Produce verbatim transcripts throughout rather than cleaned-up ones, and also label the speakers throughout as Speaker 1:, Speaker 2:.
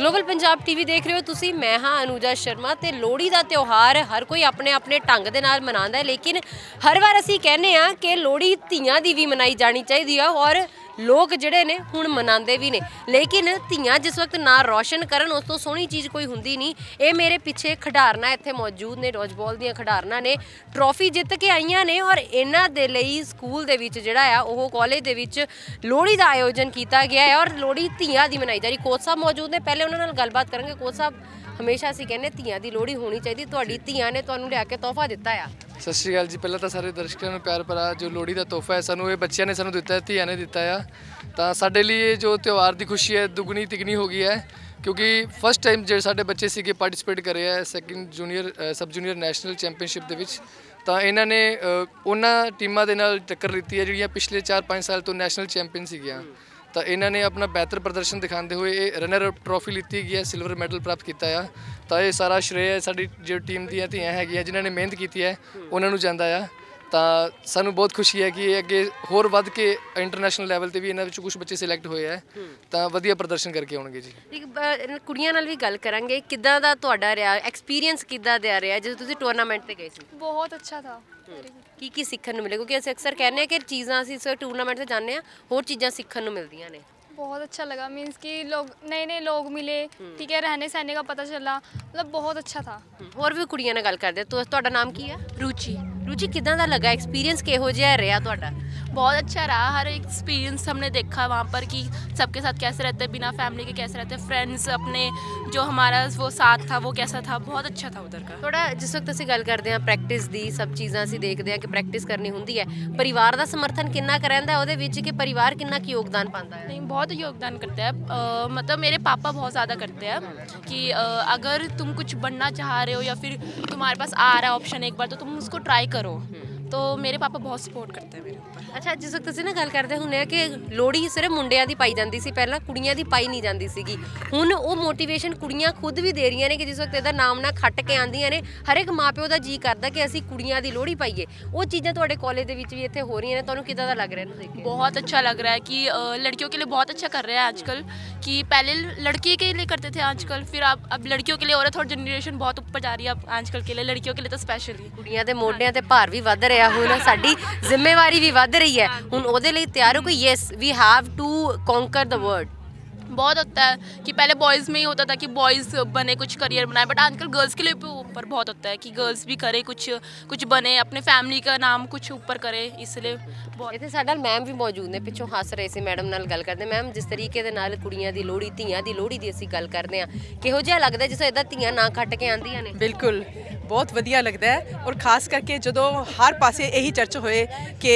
Speaker 1: Global Punjab TV देख रहे हो तुसी। मैं हाँ अनुजा शर्मा। तो लोहड़ी का त्यौहार हर कोई अपने अपने ढंग के नाल मनांदा है, लेकिन हर बार असी कहने आ कि लोहड़ी धीआं दी भी मनाई जानी चाहिए और लोग जिहड़े ने हुण मनांदे भी ने, लेकिन धीआं जिस वक्त ना रोशन करन उस तो सोहनी चीज़ कोई हुंदी नहीं। ये मेरे पिछे खिडारना इत्थे मौजूद ने, डॉजबॉल दीआं खिडारना ने, ट्रॉफी जित के आईयां ने और इन्हां दे लई स्कूल दे विच जिहड़ा आ ओह कॉलेज दे विच लोहड़ी का आयोजन किया गया है और लोहड़ी धीआं दी मनाई जा रही। कोच साहब मौजूद ने, पहले उन्हां नाल गलबात करांगे। कोच साहब, हमेशा असीं कहने धीआं दी लोहड़ी होनी चाहिए, तुहाडी धीआं ने तुहानूं लिया के तोहफा दिता आ।
Speaker 2: सत श्री अकाल जी। पहला तो सारे दर्शकों को प्यार भरा जो लोहड़ी का तोहफा है सानू ये बच्चों ने सानू दिता है, धीआं ने दिता है। तो साडे लिए जो त्यौहार की खुशी है दुगनी तिगनी हो गई है, क्योंकि फस्ट टाइम जो साडे बच्चे सीगे पार्टिसिपेट करे है second junior sub junior national championship दे विच। तो इन्हां ने उन्हां टीमां दे नाल टक्कर लीती है जिहड़ियां पिछले चार पाँच साल तो नैशनल चैंपीयन सीगियां। तो इन्होंने ने अपना बेहतर प्रदर्शन दिखाते हुए रनर अप ट्रॉफी लीती गई है, सिल्वर मैडल प्राप्त किया है। तो ये सारा श्रेय साडी जो टीम दी धीआं है जिन्होंने मेहनत की है उन्होंने जाता है। तो सानू बहुत खुशी है कि अगे होर वध के इंटरनेशनल लैवल पर भी इन्होंने कुछ बच्चे सिलेक्ट हुए हैं, तो वधिया प्रदर्शन करके आउणगे जी।
Speaker 1: एक कुड़ियां नाल भी गल करांगे, किद्दां दा तुहाडा रहा एक्सपीरियंस, किद्दां दा रहा जो तुसीं टूरनामेंट ते गए सी?
Speaker 3: बहुत अच्छा था।
Speaker 1: की की सीखण नूं मिले, क्योंकि असीं अक्सर कहने कि चीज़ां असीं सिर्फ टूरनामेंट से जाने आ, होर चीज़ां सीखण नूं मिलदियां ने।
Speaker 3: बहुत अच्छा लगा, मीन्स कि लोग नए नए लोग मिले, ठीक है, रहने सहने का पता चला, मतलब बहुत अच्छा था।
Speaker 1: होर भी कुड़ियां नाल गल करदे। तो तुहाडा नाम की है?
Speaker 4: रुचि।
Speaker 1: रुचि, किदां दा लगा एक्सपीरियंस, किहो जिहा रहा तुहाडा?
Speaker 4: बहुत अच्छा रहा। हर एक्सपीरियंस हमने देखा वहाँ पर कि सबके साथ कैसे रहते हैं, बिना फैमिली के कैसे रहते हैं, फ्रेंड्स अपने जो हमारा वो साथ था वो कैसा था, बहुत अच्छा था उधर का।
Speaker 1: थोड़ा जिस वक्त असीं गल करते हैं प्रैक्टिस दी, सब चीज़ां असीं देखते हैं कि प्रैक्टिस करनी हुंदी है, परिवार का समर्थन कितना करैंदा है उहदे विच, कि परिवार कितना की योगदान पाता है?
Speaker 4: नहीं, बहुत योगदान करते हैं। आ, मतलब मेरे पापा बहुत ज़्यादा करते हैं कि आ, अगर तुम कुछ बनना चाह रहे हो या फिर तुम्हारे पास आ रहा है ऑप्शन एक बार, तो तुम उसको ट्राई करो। तो मेरे पापा बहुत सपोर्ट करते हैं मेरे ऊपर।
Speaker 1: अच्छा, जिस वक्त ਅਸੀਂ ਨਾ ਗੱਲ ਕਰਦੇ ਹੁੰਦੇ ਆ ਕਿ ਲੋਹੜੀ ਸਿਰਫ ਮੁੰਡਿਆਂ ਦੀ ਪਾਈ ਜਾਂਦੀ ਸੀ, ਪਹਿਲਾਂ ਕੁੜੀਆਂ ਦੀ ਪਾਈ ਨਹੀਂ ਜਾਂਦੀ ਸੀਗੀ। ਹੁਣ ਉਹ ਮੋਟੀਵੇਸ਼ਨ ਕੁੜੀਆਂ ਖੁਦ ਵੀ ਦੇ ਰਹੀਆਂ ਨੇ ਕਿ ਜਿਸ ਵਕਤ ਇਹਦਾ ਨਾਮ ਨਾ ਖੱਟ ਕੇ ਆਉਂਦੀਆਂ ਨੇ, ਹਰ ਇੱਕ ਮਾਪਿਓ ਦਾ ਜੀ ਕਰਦਾ ਕਿ ਅਸੀਂ ਕੁੜੀਆਂ ਦੀ ਲੋਹੜੀ ਪਾਈਏ। ਉਹ ਚੀਜ਼ਾਂ ਤੁਹਾਡੇ ਕਾਲਜ ਦੇ ਵਿੱਚ ਵੀ ਇੱਥੇ ਹੋ ਰਹੀਆਂ ਨੇ, ਤੁਹਾਨੂੰ ਕਿੱਦਾਂ ਦਾ ਲੱਗ ਰਿਹਾ ਇਹਨੂੰ ਦੇਖ ਕੇ?
Speaker 4: बहुत अच्छा लग रहा है कि लड़कियों के लिए बहुत अच्छा कर रहे हैं आजकल, कि पहले लड़की के लिए करते थे आजकल, फिर अब अब लड़कियों के लिए और थोड़ी जनरेशन बहुत ऊपर जा रही है अब आजकल के लिए, लड़कियों के लिए तो स्पेशली।
Speaker 1: ਕੁੜੀਆਂ ਦੇ ਮੋਢਿਆਂ ਤੇ ਭਾਰ ਵੀ ਵੱਧ ਰਿਹਾ, ਹੁਣ ਸਾਡੀ ਜ਼ਿੰਮੇਵਾਰੀ ਵੀ ਵੱਧ ਰਹੀ ਹੈ। ਹੁਣ ਉਹਦੇ ਲਈ ਤਿਆਰ ਹੋ ਕਿ yes we have to conquer the world.
Speaker 4: बहुत होता है कि पहले बॉयज़ में ही होता था कि बॉयज़ बने, कुछ करियर बनाए, बट आजकल गर्ल्स के लिए भी ऊपर बहुत होता है कि गर्ल्स भी करे, कुछ कुछ बने, अपने फैमिली का नाम कुछ ऊपर करे, इसलिए बहुत।
Speaker 1: ਇੱਥੇ ਸਾਡੇ ਨਾਲ ਮੈਮ ਵੀ ਮੌਜੂਦ ਨੇ, ਪਿੱਛੋਂ ਹੱਸ ਰਹੇ ਸੀ, ਮੈਡਮ ਨਾਲ ਗੱਲ ਕਰਦੇ। ਮੈਮ, ਜਿਸ ਤਰੀਕੇ ਦੇ ਨਾਲ ਕੁੜੀਆਂ ਦੀ ਲੋਹੜੀ, ਧੀਆਂ ਦੀ ਲੋਹੜੀ ਦੀ ਅਸੀਂ ਗੱਲ ਕਰਦੇ ਹਾਂ, ਕਿਹੋ ਜਿਹਾ ਲੱਗਦਾ ਜਿਸ ਇਦਾਂ ਧੀਆਂ ਨਾ ਖੱਟ ਕੇ ਆਉਂਦੀਆਂ ਨੇ?
Speaker 5: बिल्कुल बहुत वधिया लगता है, और खास करके जो हर पासे यही चर्चा होए कि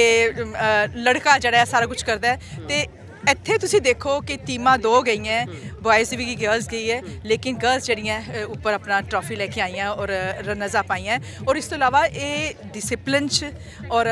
Speaker 5: लड़का जड़ा है सारा कुछ करता है, तो ਇੱਥੇ ਤੁਸੀਂ ਦੇਖੋ कि टीमां दो गई हैं, बॉयज़ भी गई, गर्ल्स गई है, लेकिन गर्ल्स जड़ियाँ ऊपर अपना ट्रॉफी लेके आई हैं और रनर्स अप आई हैं। और इस तो अलावा ये डिसिपलिन और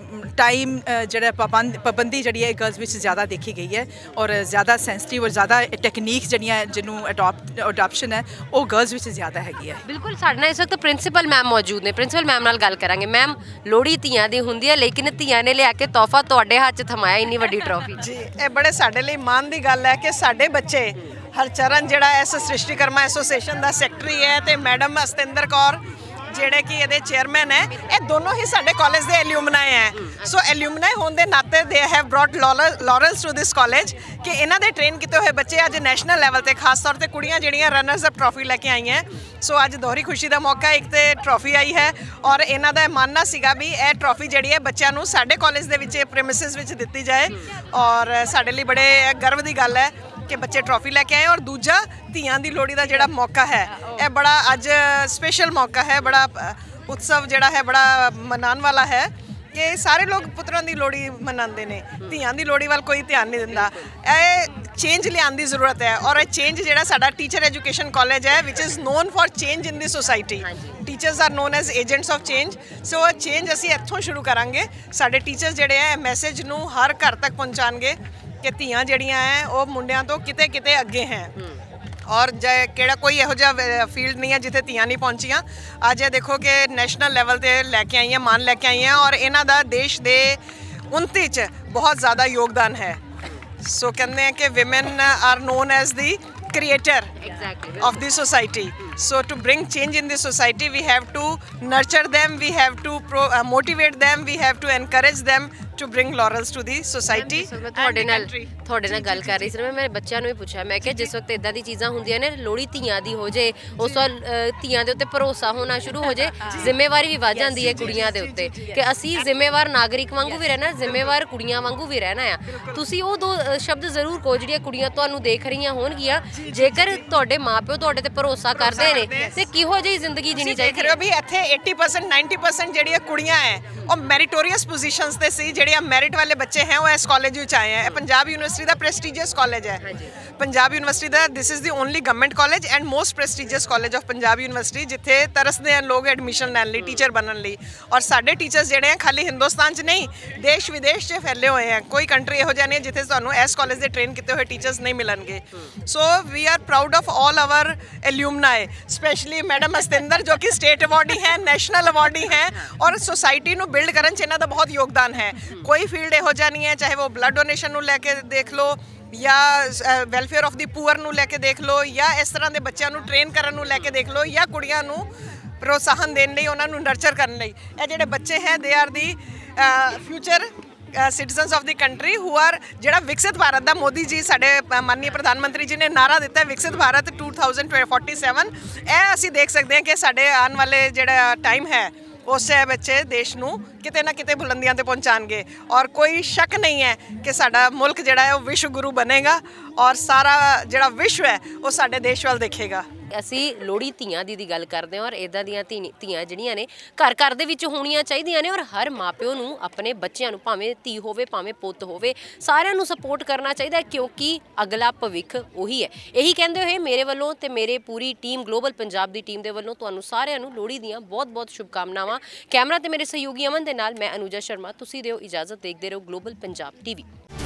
Speaker 5: टाइम जड़ा पाबंद पाबंदी जड़ी है गर्ल्स में ज़्यादा देखी गई है, और ज़्यादा सेंसिटिव और ज़्यादा टैक्नीक जड़ियाँ जिन्हों अडॉप्ट अडॉप्शन है वो गर्ल्स में ज़्यादा हैगी है।
Speaker 1: बिल्कुल, साढ़े नाल इस वक्त प्रिंसीपल मैम मौजूद ने। प्रिंसीपल मैम नाल गल करांगे। मैम, लोहड़ी धीआं दी हुंदी है, लेकिन धीआं ने लिया के तोहफा तुहाडे हाथ च थमाया इन्नी वड्डी ट्रॉफी
Speaker 6: जी। ये बड़े साडे लई माण दी गल है कि साडे बच्चे हरचरण जिहड़ा इस सृष्टिकर्मा एसोसीएशन का सैकटरी है, तो मैडम अस्तिंदर कौर ਜਿਹੜੇ कि ये चेयरमैन है, ये दोनों ही साडे कॉलेज के एल्यूमनाई हैं। सो एल्यूमनाई होने के नाते they have brought laurels to this college कि इन्हां दे ट्रेन किए हुए बच्चे अज नैशनल लैवल पर खास तौर पर कुड़ियां जिहड़ियां रनर्स अप ट्रॉफी लैके आई हैं। सो अज दोहरी खुशी का मौका, एक तो ट्रॉफी आई है और इन्हां दा मानना सीगा भी यह ट्रॉफी जिहड़ी है बच्चों नूं साडे कॉलेज दे विच प्रेमिसिस विच दित्ती जाए, और साडे लई बड़े गर्व की गल है कि बच्चे ट्रॉफी लैके आए। और दूजा धीआं दी लोहड़ी का जिहड़ा मौका है, यह बड़ा अज स्पेशल मौका है, बड़ा उत्सव जिहड़ा है बड़ा मनाने वाला है कि सारे लोग पुत्रां दी लोहड़ी मनाते हैं, धीआं दी लोहड़ी वाल कोई ध्यान नहीं दिंदा। यह चेंज लियाउण दी जरूरत है, और यह चेंज जिहड़ा साडा टीचर एजुकेशन कॉलेज है which is known for change in the society. Teachers are known as agents of change. So change असीं इत्थों शुरू करांगे। साडे टीचर्स जिहड़े है मैसेज नूं हर घर तक पहुँचाणगे कि धीआं जिहड़ियां है वो मुंडियां तो किते किते अगे हैं, और केड़ा कोई इहो जिहा फील्ड नहीं है जिथे धीआं नहीं पहुँचियाँ। अज ये देखो कि नैशनल लैवल ते लैके आई हैं, मान लैके आई हैं, और इन्हां दा देश दे उन्नति च बहुत ज़्यादा योगदान है। सो कहते हैं कि women are known as the creator
Speaker 1: Exactly.
Speaker 6: of the society. So to bring change in the society, we have to nurture them, we have to pro, uh, motivate them, we have to encourage them to bring laurels to the society
Speaker 1: ਮੈਂ
Speaker 6: and
Speaker 1: ਤੁਹਾਡੇ
Speaker 6: the
Speaker 1: ਨਾਲ
Speaker 6: country.
Speaker 1: ਤੁਹਾਡੇ ਨਾਲ ਗੱਲ ਕਰ ਰਹੀ ਸੀ ਨਾ, ਮੈਂ ਬੱਚਿਆਂ ਨੂੰ ਵੀ ਪੁੱਛਿਆ, ਮੈਂ ਕਿਹਾ ਜਿਸ ਵਕਤ ਇਦਾਂ ਦੀ ਚੀਜ਼ਾਂ ਹੁੰਦੀਆਂ ਨੇ, ਲੋਹੜੀ ਧੀਆਂ ਦੀ ਹੋ ਜੇ, ਉਸ ਵਾਰ ਧੀਆਂ ਦੇ ਉੱਤੇ ਭਰੋਸਾ ਹੋਣਾ ਸ਼ੁਰੂ ਹੋ ਜੇ, ਜ਼ਿੰਮੇਵਾਰੀ ਵੀ ਵੱਧ ਜਾਂਦੀ ਹੈ ਕੁੜੀਆਂ ਦੇ ਉੱਤੇ ਕਿ ਅਸੀਂ ਜ਼ਿੰਮੇਵਾਰ ਨਾਗਰਿਕ ਵਾਂਗੂ ਵੀ ਰਹਿਣਾ, ਜ਼ਿੰਮੇਵਾਰ ਕੁੜੀਆਂ ਵਾਂਗੂ ਵੀ ਰਹਿਣਾ ਆ। ਤੁਸੀਂ ਉਹ ਦੋ ਅ, ਸ਼ਬਦ ਜ਼ਰੂਰ ਕਹੋ ਜਿਹੜੀਆਂ ਕੁੜੀਆਂ ਤੁਹਾਨੂੰ ਦੇਖ ਰਹੀਆਂ ਹੋਣਗੀਆਂ, ਜੇਕਰ ਤੁਹਾਡੇ ਮਾਪਿਓ ਤੁਹਾਡੇ ਤੇ ਭਰੋਸਾ ਕਰਦੇ ਨੇ ਤੇ ਕਿਹੋ ਜਿਹੀ ਜ਼ਿੰਦਗੀ ਜੀਣੀ
Speaker 6: ਦੇਖ
Speaker 1: ਚਾਹੀਦੀ
Speaker 6: ਰਹੇ ਹੋ ਵੀ ਇੱਥੇ eighty percent ninety percent ਜਿਹੜੀਆਂ ਕੁੜੀਆਂ ਹੈ ਉਹ ਮੈਰੀਟੋਰੀਅਸ ਪੋਜੀਸ਼ਨਸ ਤੇ ਸੀ, ਜਿਹੜੀਆਂ ਮੈਰਿਟ ਵਾਲੇ ਬੱਚੇ ਹੈ ਉਹ ਇਸ ਕਾਲਜ ਵਿੱਚ ਆਏ ਹੈ। ਇਹ ਪੰਜਾਬ ਯੂਨੀਵਰਸਿਟੀ ਦਾ ਪ੍ਰੈਸਟੀਜੀਅਸ ਕਾਲਜ ਹੈ। ਪੰਜਾਬ ਯੂਨੀਵਰਸਿਟੀ ਦਾ this is the only government college and most prestigious college of Punjab university, ਜਿੱਥੇ ਤਰਸਦੇ ਹਨ ਲੋਕ ਐਡਮਿਸ਼ਨ ਲੈਣ ਲਈ, ਟੀਚਰ ਬਣਨ ਲਈ। ਔਰ ਸਾਡੇ ਟੀਚਰਸ ਜਿਹੜੇ ਆ ਖਾਲੀ ਹਿੰਦੁਸਤਾਨ 'ਚ ਨਹੀਂ, ਦੇਸ਼ ਵਿਦੇਸ਼ 'ਚ ਫੈਲੇ ਹੋਏ ਹੈ। ਕੋਈ ਕੰਟਰੀ ਇਹੋ ਜਿਹਾ ਨਹੀਂ ਹੈ ਜਿੱਥੇ ਤੁਹਾਨੂੰ ਇਸ ਕਾਲਜ ਦੇ ਟ੍ਰੇਨ ਕੀਤੇ ਹੋਏ ਟੀਚਰਸ ਨਹੀਂ ਮਿਲਣਗੇ। So we are proud of all our alumni, specially madam Astinder ਜੋ ਕਿ ਸਟੇਟ ਅਵਾਰਡੀ ਹੈ, ਨੈਸ਼ਨਲ ਅਵਾਰਡੀ ਹੈ, ਔਰ ਸੋਸਾਇਟੀ ਨੂੰ ਬਿਲਡ ਕਰਨ 'ਚ ਇਹਨਾਂ ਦਾ ਬਹੁਤ ਯੋਗਦਾਨ ਹੈ। ਕੋਈ ਫੀਲਡ ਇਹੋ ਜਿਹਾ ਨਹੀਂ ਹੈ, ਚਾਹੇ ਉਹ ਬਲੱਡ ਡੋਨੇਸ਼ਨ ਨੂੰ ਲੈ ਕੇ ਦੇਖ ਲਓ ਜਾਂ ਵੈਲਫੇਅਰ ਆਫ ਦੀ ਪੂਅਰ ਨੂੰ ਲੈ ਕੇ ਦੇਖ ਲਓ, ਜਾਂ ਇਸ ਤਰ੍ਹਾਂ ਦੇ ਬੱਚਿਆਂ ਨੂੰ ਟ੍ਰੇਨ ਕਰਨ ਨੂੰ ਲੈ ਕੇ ਦੇਖ ਲਓ, ਜਾਂ ਕੁੜੀਆਂ ਨੂੰ ਪ੍ਰੋਤਸਾਹਨ ਦੇਣ ਲਈ, ਉਹਨਾਂ ਨੂੰ ਨਰਚਰ ਕਰਨ ਲਈ। ਇਹ ਜਿਹੜੇ ਬੱਚੇ ਹੈ they are the future citizens of the country who are, ਜਿਹੜਾ ਵਿਕਸਿਤ ਭਾਰਤ ਦਾ ਮੋਦੀ ਜੀ ਸਾਡੇ ਮਾਨਨੀय ਪ੍ਰਧਾਨ ਮੰਤਰੀ ਜੀ ਨੇ ਨਾਰਾ ਦਿੱਤਾ ਹੈ ਵਿਕਸਿਤ ਭਾਰਤ twenty forty-seven, ਇਹ ਅਸੀਂ ਦੇਖ ਸਕਦੇ ਹਾਂ ਕਿ ਸਾਡੇ ਆਉਣ ਵਾਲੇ ਜਿਹੜਾ ਟਾਈਮ ਹੈ ਉਸ ਬੱਚੇ ਦੇਸ਼ ਨੂੰ ਕਿਤੇ ਨਾ ਕਿਤੇ ਬੁਲੰਦੀਆਂ ਤੇ ਪਹੁੰਚਾਣਗੇ। ਔਰ ਕੋਈ ਸ਼ੱਕ ਨਹੀਂ ਹੈ ਕਿ ਸਾਡਾ ਮੁਲਕ ਜਿਹੜਾ ਹੈ ਉਹ ਵਿਸ਼ਵ ਗੁਰੂ ਬਣੇਗਾ ਔਰ ਸਾਰਾ ਜਿਹੜਾ ਵਿਸ਼ਵ ਹੈ ਉਹ ਸਾਡੇ ਦੇਸ਼ ਵੱਲ ਦੇਖੇਗਾ।
Speaker 1: ਅਸੀਂ ਲੋਹੜੀ ਧੀਆਂ ਦੀ ਦੀ ਗੱਲ ਕਰਦੇ ਹਾਂ ਔਰ ਇਦਾਂ ਦੀਆਂ ਧੀ ਧੀਆਂ ਜਿਹੜੀਆਂ ਨੇ ਘਰ ਘਰ ਦੇ ਵਿੱਚ ਹੋਣੀਆਂ ਚਾਹੀਦੀਆਂ ਨੇ, ਔਰ ਹਰ ਮਾਪਿਓ ਨੂੰ ਆਪਣੇ ਬੱਚਿਆਂ ਨੂੰ, ਭਾਵੇਂ ਧੀ ਹੋਵੇ ਭਾਵੇਂ ਪੁੱਤ ਹੋਵੇ, ਸਾਰਿਆਂ ਨੂੰ ਸਪੋਰਟ ਕਰਨਾ ਚਾਹੀਦਾ, ਕਿਉਂਕਿ ਅਗਲਾ ਭਵਿੱਖ ਉਹੀ ਹੈ। ਇਹੀ ਕਹਿੰਦੇ ਹੋਏ ਮੇਰੇ ਵੱਲੋਂ ਤੇ ਮੇਰੇ ਪੂਰੀ ਟੀਮ ਗਲੋਬਲ ਪੰਜਾਬ ਦੀ ਟੀਮ ਦੇ ਵੱਲੋਂ ਤੁਹਾਨੂੰ ਸਾਰਿਆਂ ਨੂੰ ਲੋਹੜੀ ਦੀਆਂ ਬਹੁਤ ਬਹੁਤ ਸ਼ੁਭਕਾਮਨਾਵਾਂ। ਕੈਮਰਾ ਤੇ ਮੇਰੇ ਸਹਿਯੋਗੀ ਅਮਨ ਦੇ ਨਾਲ ਮੈਂ ਅਨੂਜਾ ਸ਼ਰਮਾ, ਤੁਸੀਂ ਦਿਓ ਇਜਾਜ਼ਤ, ਦੇਖਦੇ ਰਹੋ ਗਲੋਬਲ ਪੰਜਾਬ ਟੀਵੀ।